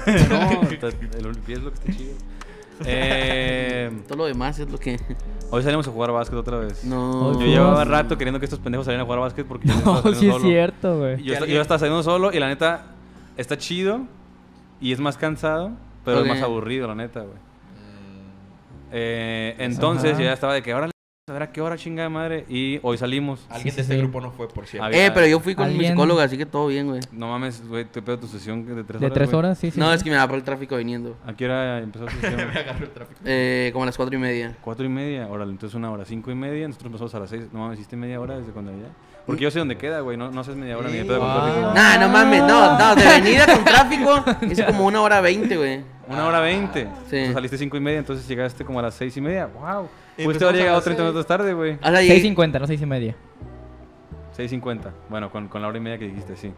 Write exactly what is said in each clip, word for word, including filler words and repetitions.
No, el pie es lo que está chido. Eh, Todo lo demás es lo que... Hoy salimos a jugar básquet otra vez. No. Yo llevaba rato queriendo que estos pendejos salieran a jugar básquet porque yo No, estaba sí es solo. cierto, güey. Yo, yo estaba saliendo solo y la neta está chido y es más cansado, pero Ok. es más aburrido, la neta, güey. Eh, entonces Ajá. yo ya estaba de que ahora a ver a qué hora, chingada madre. Y hoy salimos. Alguien Sí, de este sí. grupo no fue, por cierto. Había- Eh, pero yo fui con mi ¿Alguien? psicóloga, así que todo bien, güey. No mames, güey, te pedo tu sesión de tres ¿De horas. tres güey. horas? Sí, sí. No, sí. es que me da por el tráfico viniendo. ¿A qué hora empezó tu sesión? Me agarró el tráfico. Eh, como a las cuatro y media. Cuatro y media, órale, entonces una hora, cinco y media, nosotros empezamos a las seis. No mames, hiciste media hora desde cuando allá. Porque yo sé dónde queda, güey, no, no haces media hora ni de pedo con Ah. tráfico. Nah, no mames, no, no, de venida con tráfico hice como una hora veinte, güey. Una hora veinte. Sí. Tú saliste cinco y media, entonces llegaste como a las seis y media. Wow. Y Pudiste haber empezamos a llegado las treinta seis. minutos tarde, güey. O sea, seis llegué, cincuenta, no seis y media. seis cincuenta. Bueno, con, con la hora y media que dijiste, sí.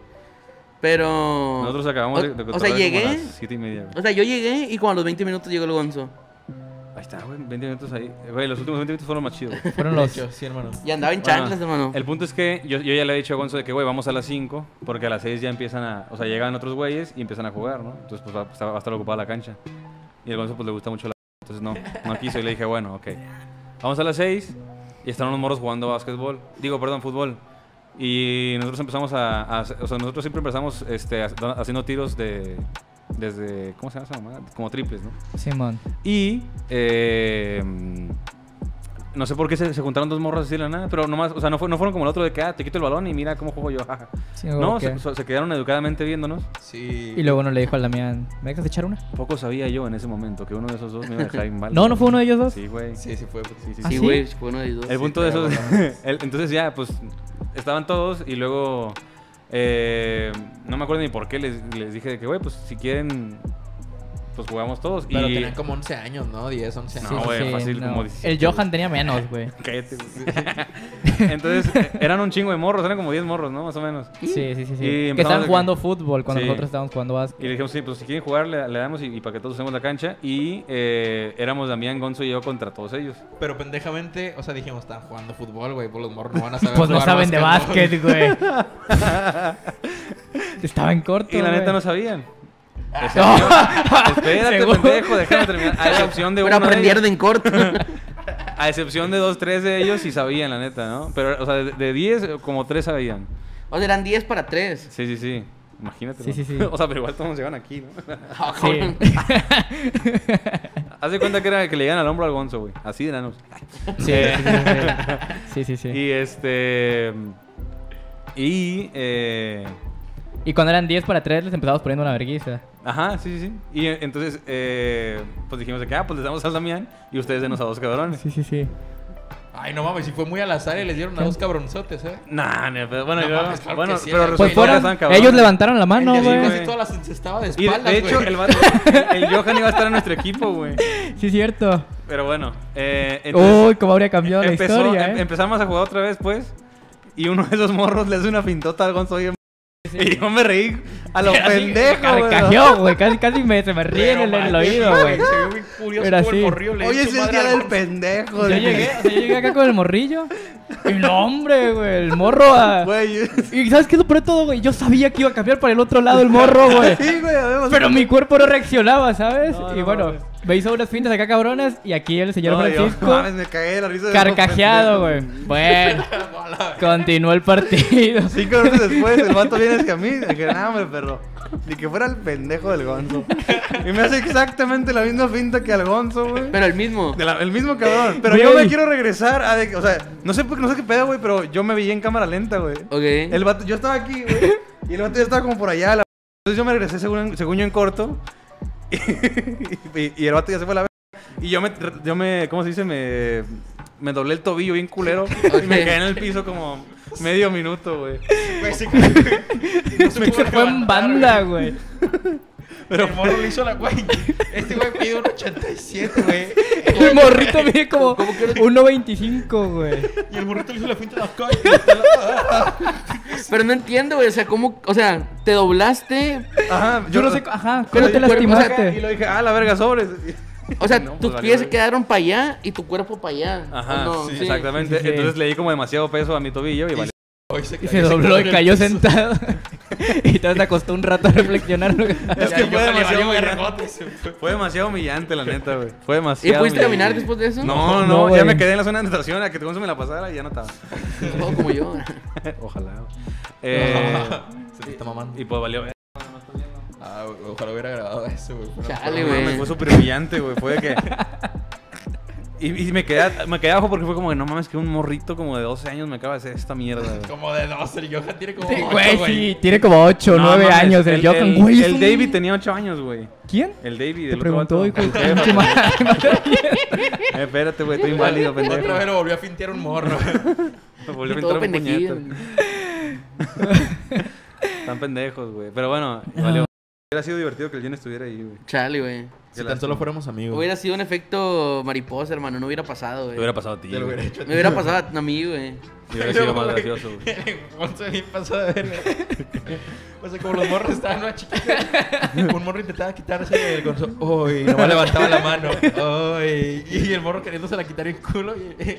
pero... Nosotros acabamos o, de, de o sea, cotorrear como a llegué... las siete y media, güey. O sea, yo llegué y como a los veinte minutos llegó el Gonzo. Ahí está, güey, veinte minutos ahí. Güey, los últimos veinte minutos fueron más chidos. güey. Fueron De los... hecho, sí, hermano. Y andaba en Bueno, chanclas, hermano. El punto es que yo, yo ya le he dicho a Gonzo de que, güey, vamos a las cinco, porque a las seis ya empiezan a... O sea, llegan otros güeyes y empiezan a jugar, ¿no? Entonces, pues va, va a estar ocupada la cancha. Y el Gonzo, pues, le gusta mucho la... Entonces, no, no quiso. Y le dije, bueno, ok. Vamos a las seis y están unos morros jugando básquetbol. Digo, perdón, fútbol. Y nosotros empezamos a... a hacer- o sea, nosotros siempre empezamos este, ha- haciendo tiros de... Desde... ¿Cómo se llama esa mamada? Como triples, ¿no? Simón. Y... Eh, no sé por qué se, se juntaron dos morros así de la nada, pero nomás, o sea, no, fue, no fueron como el otro de que, ah, te quito el balón y mira cómo juego yo. jaja. Sí, No, ok. se, so- se quedaron educadamente viéndonos. Sí. Y luego uno le dijo al Damián, ¿me dejas echar una? Poco sabía yo en ese momento que uno de esos dos me iba a dejar en No, ¿no fue uno de ellos dos? Sí, güey. Sí, sí fue. Sí, sí, ¿Ah, Sí, sí. güey, fue uno de los dos. El punto de pero esos... el- entonces ya, pues, estaban todos y luego... eh, no me acuerdo ni por qué les, les dije de que, güey, pues, si quieren... Pues jugamos todos. Pero y... tenían como once años, ¿no? diez, once No, años. güey, fácil, como El diecisiete, Johan tenía menos, güey. Cállate, güey. Entonces, eh, eran un chingo de morros, eran como diez morros, ¿no? Más o menos. Sí, sí, sí. sí. Y Que empezamos estaban de- jugando fútbol cuando Sí. nosotros estábamos jugando Y le básquet. dijimos, sí, pues si quieren jugar, le, le damos y, y para que todos usemos la cancha. Y eh, éramos Damián, Gonzo y yo contra todos ellos. Pero pendejamente, o sea, dijimos, están jugando fútbol, güey. Pues los morros no van a saber Pues no jugar saben de básquetbol. básquet, güey. Estaba en corto, Y la neta güey. no sabían. Excepción- Espérate, ¿Seguro? pendejo, déjame terminar. A excepción de Pero uno de aprendieron ellos. en corto. A excepción de dos, tres de ellos sí sabían, la neta, ¿no? Pero, o sea, de, de diez, como tres sabían. O sea, eran diez para tres. Sí, sí, sí. Imagínate. Sí, ¿no? sí, sí. O sea, pero igual todos llegan aquí, ¿no? Sí. Haz de cuenta que era que le llegan al hombro al Gonzo, güey. Así de enanos. Sí, Eh, sí, sí. Sí, sí, sí. Y este... Y... Eh, Y cuando eran diez para tres les empezamos poniendo una vergüenza. ajá, sí, sí, sí. Y eh, entonces, eh, pues dijimos de que, ah, pues les damos al Damián y ustedes denos a dos cabrones. Sí, sí, sí. Ay, no mames, si fue muy al azar y les dieron a dos cabronzotes, ¿eh? Nah, ni pedo. bueno, No yo, mames, claro bueno, que sí, pero el- resultó Pues que fueron, estaban cabrones. ellos levantaron la mano, el de güey. casi güey. todas las estaba de Y de, espaldas, de hecho, güey. el, vato- el Johan iba a estar en nuestro equipo, güey. Sí, cierto. Pero bueno, eh, entonces, Uy, cómo habría cambiado la empezó, historia, em- eh. empezamos a jugar otra vez, pues. Y uno de esos morros le hace una pintota al Gonzo bien. Y yo me reí a lo pendejo, güey. Carcajeó, güey. Casi, casi me, se me ríe en el, en el oído, güey. Se vio muy curioso Era como el así. morrillo le Hoy dio es su el madre día al del Gonzo. pendejo. Yo de- llegué, o sea, yo llegué acá con el morrillo. Y no, hombre, güey. El morro a... Güey, Y ¿sabes qué es lo peor de todo, güey? Yo sabía que iba a cambiar para el otro lado el morro, güey. sí, güey, habíamos- Pero mi cuerpo no reaccionaba, ¿sabes? No, y no bueno, mames. me hizo unas fintas acá cabronas. Y aquí el señor No, yo, Francisco, mames, me cagué de la risa de carcajeado, güey. pendejo. Bueno, continuó el partido. Cinco minutos después, el vato viene hacia mí. Dije, no, hombre, perro. Ni que fuera el pendejo del Gonzo. Y me hace exactamente la misma finta que al Gonzo, güey. Pero el mismo. De la- el mismo cabrón. Pero yo me quiero regresar a... de- o sea, no sé, por- no sé qué pedo, güey, pero yo me veía en cámara lenta, güey. Ok. El vato, yo estaba aquí, güey. Y el vato ya estaba como por allá. la- Entonces yo me regresé según, según yo en corto. Y, y- y el vato ya se fue a la verga. Y yo me, yo me, ¿cómo se dice? Me, me doblé el tobillo bien culero. Y me quedé en el piso como medio minuto, güey. Güey, sí, güey. No Se fue en levantar, banda, güey. Pero el morro le hizo la... Güey, este güey pidió un ochenta y siete, güey. El morrito mide como ¿Cómo que- uno veinticinco, güey. Y el morrito le hizo la finta de la calle. Pero no entiendo, güey. O sea, ¿cómo? O sea, te doblaste. Ajá, Yo no sé, ajá, Pero ¿cómo te tu cuerpo Y lastimaste? lo dije, ah, la verga, sobres. O sea, No, pues tus valió pies se verga. quedaron para allá y tu cuerpo para allá. Ajá, ¿O no? sí, Sí. exactamente. sí, sí. Entonces le di como demasiado peso a mi tobillo y valió. Hoy se Y se dobló y cayó sentado. Y te acostó un rato a reflexionar. Lo que... Es que fue demasiado humillante. humillante. Fue demasiado humillante, la neta, güey. Fue ¿Y demasiado pudiste caminar humillante. después de eso? No, no, No, ya güey. me quedé en la zona de natación a que te me la pasara y ya no estaba. Todo como yo. Ojalá. Eh, Se te está mamando. y pues valió. Ah, ojalá hubiera grabado eso, güey. Pero- Chale, No, güey. me fue súper humillante, güey. Fue de que. Y, y me, quedé, me quedé abajo porque fue como que no mames, que un morrito como de doce años me acaba de hacer esta mierda, güey. Como de doce, el Johan tiene como Sí, ocho, güey, sí. Tiene como ocho, No, nueve mames, años. El, Johan, güey. es El un- David tenía ocho años, güey. ¿Quién? El David, Te el otro preguntó, vato. hijo de tu El jefe. pinche madre. Eh, espérate, güey, estoy inválido, pendejo. Otra vez lo volvió a fintear un morro. Me volvió a Y todo pintar un pendejillo. puñete. Están pendejos, güey. Pero bueno, valió. Hubiera sido divertido que el Jen estuviera ahí, güey. Chale, güey. Si tan solo fuéramos amigos. Hubiera sido un efecto mariposa, hermano. No hubiera pasado, Te hubiera güey. pasado a ti. Te lo hubiera güey. hecho a ti. Me hubiera pasado a mí, güey. Y hubiera sido más gracioso, güey. Once bien pasado de verga. O sea, como los morros estaban más chiquitos. Un morro intentaba quitarse el gonzo. Uy, nomás levantaba la mano. Uy. Y el morro queriéndose la quitar en culo. Y,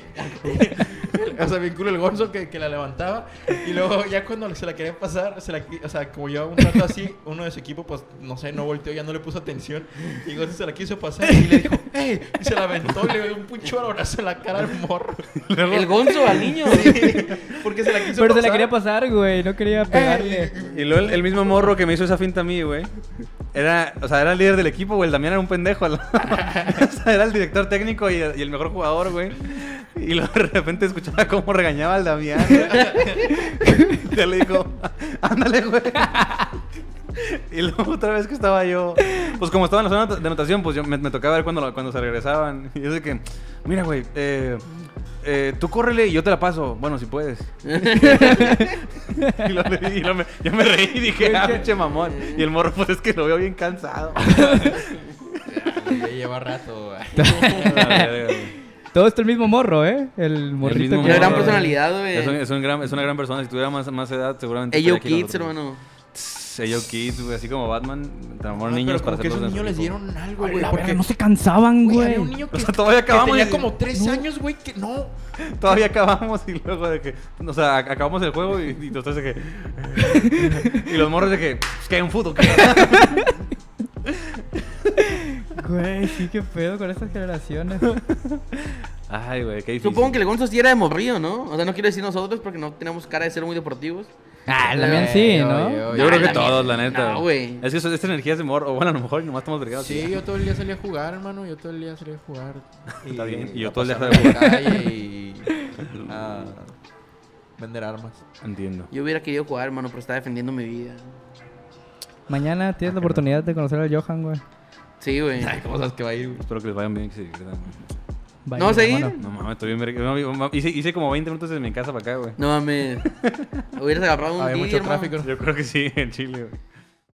o sea, bien culo el gonzo que, que la levantaba. Y luego, ya cuando se la quería pasar, se la, qui- o sea, como llevaba un rato así, uno de su equipo, pues no sé, no volteó, ya no le puso atención. Y Gonzo se la quiso pasar y le dijo, ¡ey! Y se la aventó y le dio un pinche balonazo en la cara al morro. El gonzo al niño. Sí, porque se la quiso Pero pasar. se la quería pasar, güey. No quería pegarle. Y luego el, el mismo morro que me hizo esa finta a mí, güey. Era, o sea, era el líder del equipo, güey. El Damián era un pendejo. al- o sea, era el director técnico y, y el mejor jugador, güey. Y luego de repente escuchaba cómo regañaba al Damián. Ya le dijo, ándale, güey. Y luego otra vez que estaba yo, pues como estaba en la zona de anotación, pues yo me, me tocaba ver cuando, lo- cuando se regresaban. Y yo sé que, mira, güey, eh, eh, tú córrele y yo te la paso. Bueno, si puedes. Y, lo, y lo me, yo me reí y dije, ah, pinche mamón. Y el morro, pues es que lo veo bien cansado. Ya lleva rato, güey. La verga, güey. Todo esto el mismo morro, ¿eh? El morrito mismo que... Tiene gran morro, personalidad, güey. Es, un- es, un gran, es una gran persona. Si tuviera más, más edad, seguramente. Ello estaría aquí Kids, con nosotros. hermano. Tss, Ello Kids, güey. Así como Batman, transformó Ah, niños pero para como que hacerlos esos en su niños les equipo. dieron algo, güey. La Porque verga, no se cansaban, güey, güey. había un niño que, O sea, todavía que acabamos tenía y- como tres No. años, güey, que no. Todavía acabamos y luego de que. O sea, ac- acabamos el juego y, y los tres de que. Y los morros de que. Es que hay un fútbol. ¿Qué? Güey, sí, qué pedo con estas generaciones. Ay, güey, qué difícil. Supongo que el gonzo sí era de morrillo, ¿no? O sea, no quiero decir nosotros porque no tenemos cara de ser muy deportivos. Ah, también sí, ¿no? Yo, Yo creo que la todos, mierda. la neta. No, güey. Es que eso, esta energía es de morro. O bueno, a lo mejor nomás estamos brigados. Sí, yo todo el día salía a jugar, hermano. Yo todo el día salía a jugar. Está bien, y yo a todo el día pasarme salía a en la calle y a vender armas. Entiendo. Yo hubiera querido jugar, hermano, pero estaba defendiendo mi vida. Mañana tienes la oportunidad de conocer al Johan, güey. Sí, güey. Ay, ¿cómo sabes que va a ir, güey? Espero que les vayan bien. Que se diviertan, güey. Vaya, ¿No vas a ir? hermano. No mames, estoy bien. verga- no, no, hice, hice como veinte minutos desde mi casa para acá, güey. No mames. Hubieras agarrado un Había Didi, mucho hermano. tráfico. Yo creo que sí, en Chile, güey.